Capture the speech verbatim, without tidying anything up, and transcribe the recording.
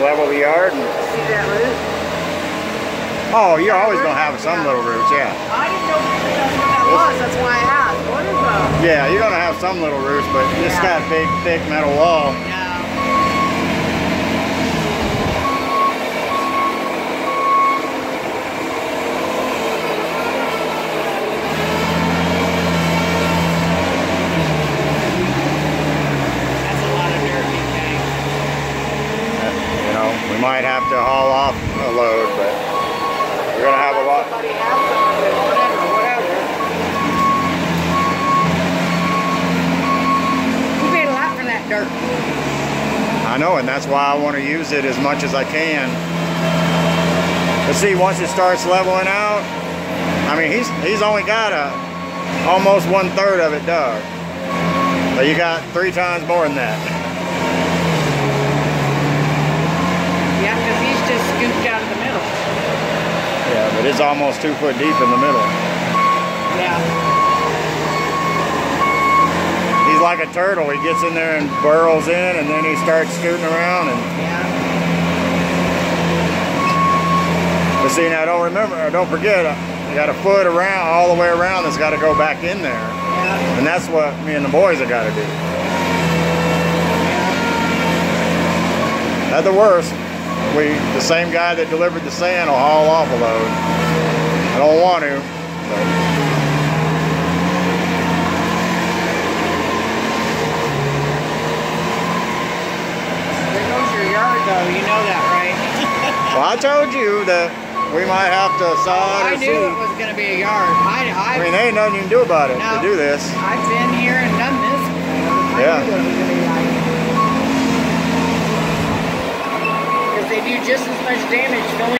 level the yard. And... See that root? Oh, you're always going to have some little roots, yeah. I didn't know that's what that was. That's why I asked. What is that? Yeah, you're going to have some little roots, but Yeah. it's got a big, thick metal wall. No. That's a lot of dirt, okay? You know, we might have to haul off a load, but we're going to have a lot. Somebody have some of it, whatever, whatever. We paid a lot for that dirt. I know, and that's why I want to use it as much as I can. But see, once it starts leveling out, I mean, he's he's only got a almost one third of it dug. But you got three times more than that. Yeah, because he's just scooped out of the middle. Yeah, but it's almost two foot deep in the middle. Yeah. He's like a turtle. He gets in there and burrows in, and then he starts scooting around. And Yeah. but see, now don't remember, or don't forget, you got a foot around, all the way around. That's got to go back in there, Yeah. and that's what me and the boys have got to do. At the worst, we the same guy that delivered the sand will haul off a load. I don't want to. But. There goes your yard, though. You know that, right? Well, I told you that we might have to sod I or knew seed. it was going to be a yard. I, I, I mean, there ain't nothing you can do about it No. to do this. I've been here and done this. I Yeah. knew it was going to be like. Because they do just as much damage going